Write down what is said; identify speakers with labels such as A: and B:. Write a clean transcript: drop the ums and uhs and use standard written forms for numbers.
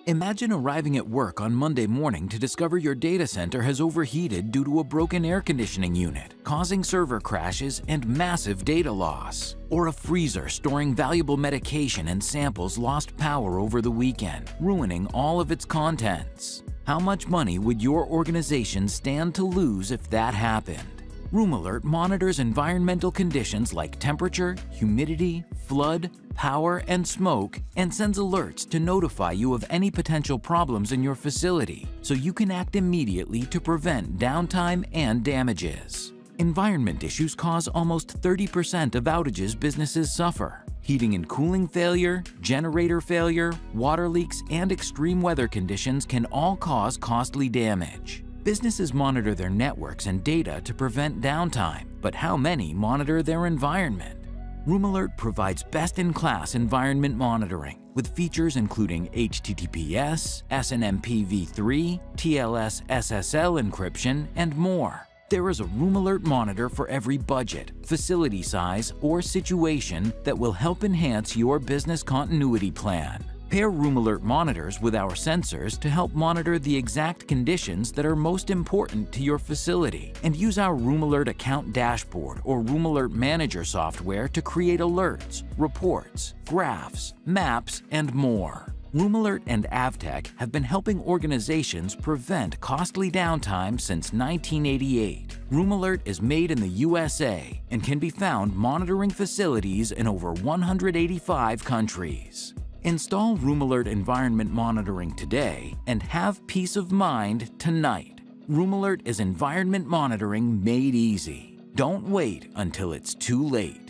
A: Imagine arriving at work on Monday morning to discover your data center has overheated due to a broken air conditioning unit, causing server crashes and massive data loss. Or a freezer storing valuable medication and samples lost power over the weekend, ruining all of its contents. How much money would your organization stand to lose if that happened? Room Alert monitors environmental conditions like temperature, humidity, flood, power, and smoke, and sends alerts to notify you of any potential problems in your facility, so you can act immediately to prevent downtime and damages. Environment issues cause almost 30% of outages businesses suffer. Heating and cooling failure, generator failure, water leaks, and extreme weather conditions can all cause costly damage. Businesses monitor their networks and data to prevent downtime, but how many monitor their environment? Room Alert provides best-in-class environment monitoring with features including HTTPS, SNMP v3, TLS SSL encryption, and more. There is a Room Alert monitor for every budget, facility size, or situation that will help enhance your business continuity plan. Pair Room Alert monitors with our sensors to help monitor the exact conditions that are most important to your facility, and use our Room Alert account dashboard or Room Alert Manager software to create alerts, reports, graphs, maps, and more. Room Alert and Avtech have been helping organizations prevent costly downtime since 1988. Room Alert is made in the USA and can be found monitoring facilities in over 185 countries. Install Room Alert environment monitoring today and have peace of mind tonight. Room Alert is environment monitoring made easy. Don't wait until it's too late.